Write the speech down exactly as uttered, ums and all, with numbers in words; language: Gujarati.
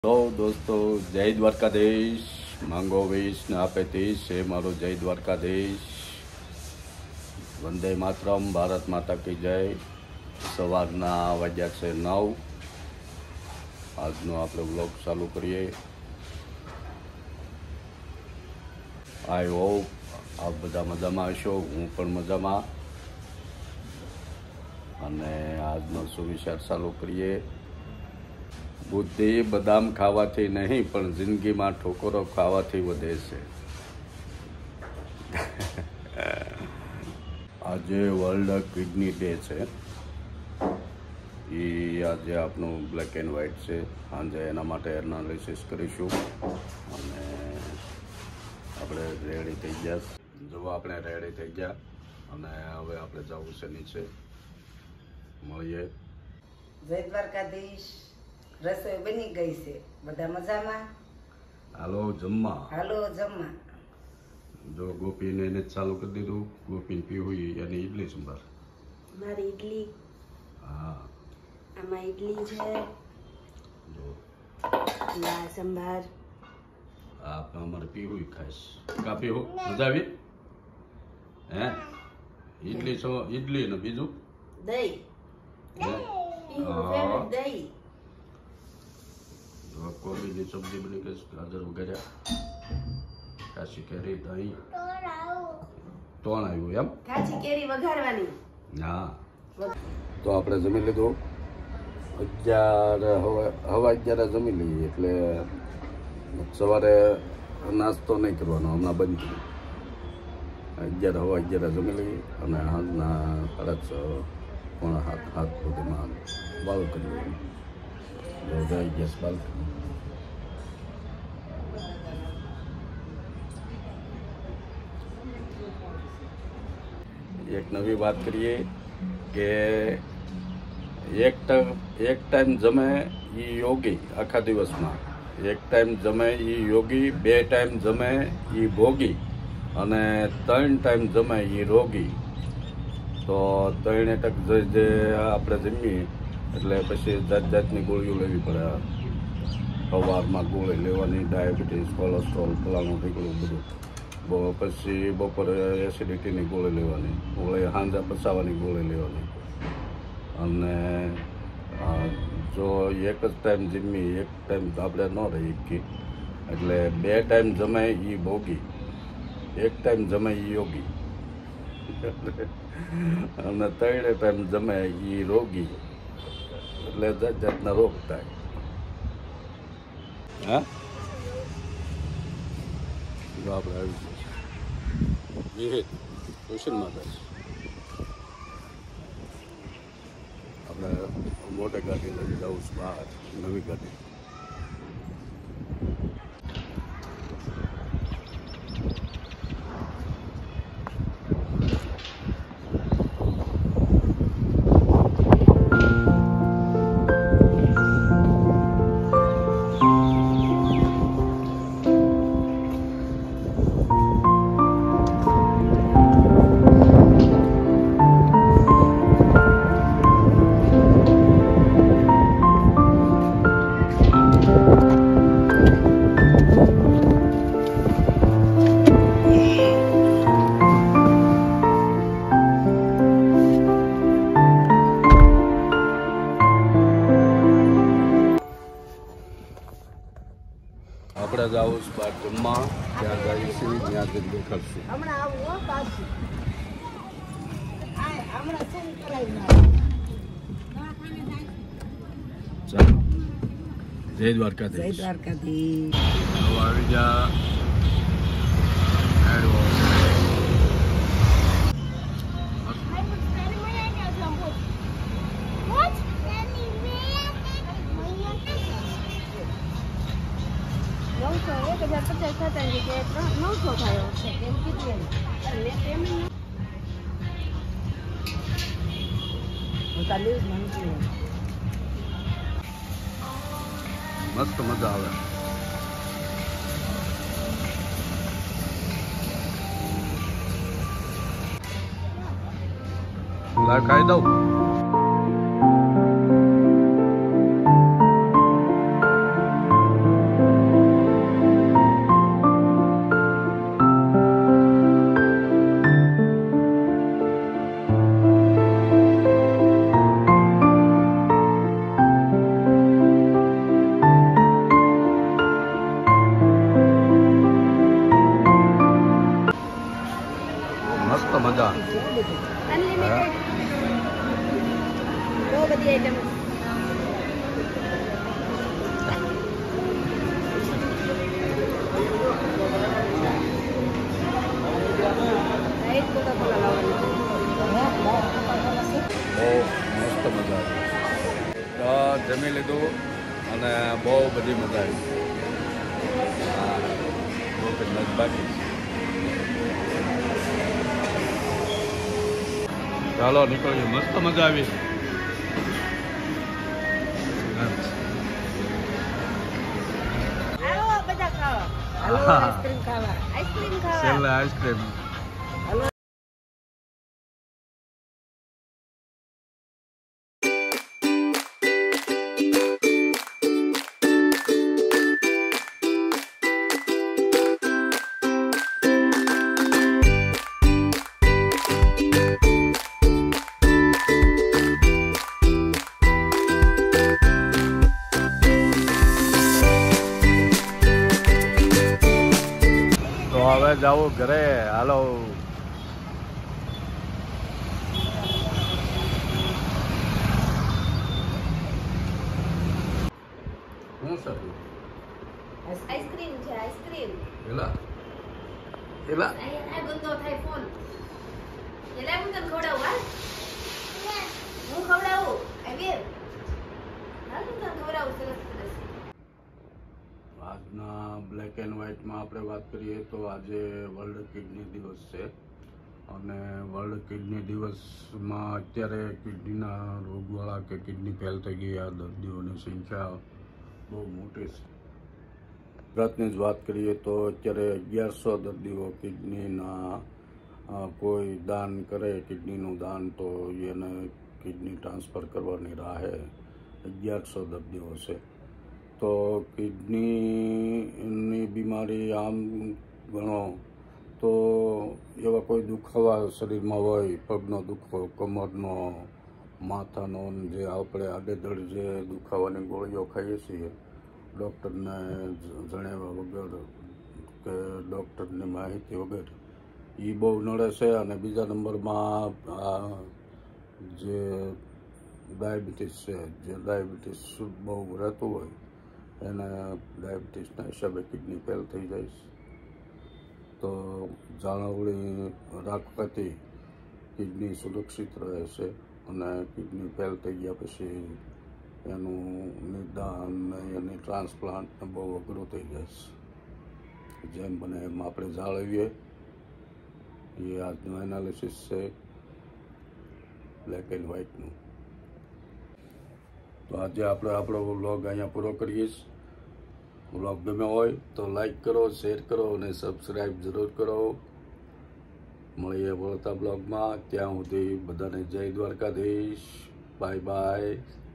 તો દોસ્તો જય દ્વારકાધીશ માંગો વીસ ને આપે ત્રીસ છે મારો જય દ્વારકાધીશ વંદે માતરમ ભારત માતા કી જય સવારના વાગ્યા છે નવ આજનો આપણે વ્લોગ ચાલુ કરીએ આઈ હોપ આપ બધા મજામાં હશો હું પણ મજામાં અને આજનો સુવિચાર ચાલુ કરીએ બુદ્ધિ બદામ ખાવાથી નહીં પણ જિંદગીમાં ઠોકરો ખાવાથી વધે છે આજે વર્લ્ડ કિડની ડે છે એ આજે આપણું બ્લેક એન્ડ વ્હાઇટ છે સાંજે એના માટે એનાલિસિસ કરીશું અને આપણે રેડી થઈ ગયા જો આપણે રેડી થઈ ગયા અને હવે આપણે જવું છે નીચે મળીએ જય દ્વારકાધીશ રસોઈ બની ગઈ છે બધા મજામાં હાલો જમવા હાલો જમવા જો ગોપીને એને ચાલુ કરી દીધું ગોપીને પીવું એની ઈડલી સંભાર મારી ઈડલી હા આમાં ઈડલી છે જો આ સંભાર આ અમારે પીવું ખાઈશ કા પીવું મજા આવી હે ઈડલી છો ઈડલી ને બીજું દહીં હે ઈનું ફેવરેટ દહીં કોબીની સબ્જી બની ગઈ ગાજર વગેરે કાશી કેરી દહીં તોણ આવ્યું એમ કાચી કેરી વઘારવાની હા તો આપણે જમી લીધું અગિયાર હવા હવા અગિયારે જમી લઈએ એટલે સવારે નાસ્તો નહીં કરવાનો હમણાં બંધ કર્યું અગિયાર હવા અગિયારે જમી લઈએ અને હાથના સાડા છ પોણા હાથ હાથ સુધીમાં બાલ કરી લઈએ ગેસ બાલ એક નવી વાત કરીએ કે એક એક ટાઈમ જમે એ યોગી આખા દિવસમાં એક ટાઈમ જમે એ યોગી બે ટાઈમ જમે એ ભોગી અને ત્રણ ટાઈમ જમે એ રોગી તો ત્રણે ટક જે આપણે જમીએ એટલે પછી જાત જાતની ગોળીઓ લેવી પડે સવારમાં ગોળી લેવાની ડાયાબિટીસ કોલેસ્ટ્રોલ ફલાણું ઢીકડું બધું પછી બપોરે એસિડિટીની ગોળી લેવાની ગોળી સાંજે પચાવવાની ગોળી લેવાની અને જો એક જ ટાઈમ જમી એક ટાઈમ આપણે ન રહી શકીએ એટલે બે ટાઈમ જમાય એ ભોગી એક ટાઈમ જમાય એ યોગી અને ત્રણે ટાઈમ જમાય એ રોગી એટલે જાત જાતના રોગ થાય હા જો આપણે આવી જઈએ વિહિત ટ્યુશન માટે આપણે મોટી ગાડી લઈ જવું છું બહાર નવી ગાડી આપણે જાવું છું બહાર જમવા ત્યાં જઈશું ત્યાં જઈને દેખાડશું હમણાં આવું હો પાછું આ હમણાં શું કરાવી ચાલો જય દ્વારકાધીશ જય દ્વારકાધીશ હવે આવી જા નવસો એક હજાર પચાસ થતા જગ્યાએ નવસો થયો છે એમ કીધું અને પેમેન્ટ મસ્ત મજા આવે ખાઈ દઉં બધી આઈટમ રાઈસ કોકા કોલા લાવવાની બહુ મસ્ત મજા આવી. તો જમી લીધું અને બહુ બધી મજા આવી. હા, બહુ જ બાકી. ચાલો નીકળીએ. મસ્ત મજા આવી. આવો બધા ખાવા હાલો આઈસ્ક્રીમ ખાવા. આઈસ્ક્રીમ ખાવા છેલ્લે આઈસ્ક્રીમ. તો હવે જાવું ઘરે. હાલો. શું સર આઈસ્ક્રીમ છે આઈસ્ક્રીમ એલા એલા આ ગંદો થાય ફોન એલા હું તને ખવડાવું હાલ હું ખવડાવું આવી હાલ હું તને ખવડાવું સરસ સરસ આજના બ્લેક એન્ડ વ્હાઇટમાં આપણે વાત કરીએ તો આજે વર્લ્ડ કિડની દિવસ છે અને વર્લ્ડ કિડની દિવસમાં અત્યારે કિડનીના રોગવાળા કે કિડની ફેલ થઈ ગયા દર્દીઓની સંખ્યા બહુ મોટી છે. ગુજરાતની જ વાત કરીએ તો અત્યારે અગિયારસો દર્દીઓ કિડનીના કોઈ દાન કરે કિડનીનું દાન તો એને કિડની ટ્રાન્સફર કરવાની રાહે અગિયારસો દર્દીઓ છે. તો કિડનીની બીમારી આમ ગણો તો એવા કોઈ દુખાવા શરીરમાં હોય, પગનો દુખો, કમરનો, માથાનો, જે આપણે આડેધડ જે દુખાવાની ગોળીઓ ખાઈએ છીએ ડૉક્ટરને જણાવ્યા વગર કે ડૉક્ટરની માહિતી વગર, એ બહુ નડે છે. અને બીજા નંબરમાં આ જે ડાયાબિટીસ છે, જે ડાયાબિટીસ બહુ રહેતું હોય એને ડાયાબિટીસના હિસાબે કિડની ફેલ થઈ જાય છે. તો જાળવણી રાખવાથી કિડની સુરક્ષિત રહે છે અને કિડની ફેલ થઈ ગયા પછી એનું નિદાન એની ટ્રાન્સપ્લાન્ટ બહુ અઘરું થઈ જાય છે. જેમ બને એમ આપણે જાળવીએ. એ આજનું એનાલિસિસ છે બ્લેક એન્ડ વ્હાઇટનું. તો આજે આપણે આપણો વ્લોગ અહીંયા પૂરો કરીએ છીએ. વ્લોગ ગમ્યો હોય તો લાઈક કરો, શેર કરો અને સબસ્ક્રાઈબ જરૂર કરો. મળીએ વળતા બ્લોગમાં. ત્યાં સુધી બધાને જય દ્વારકાધીશ. Bye bye.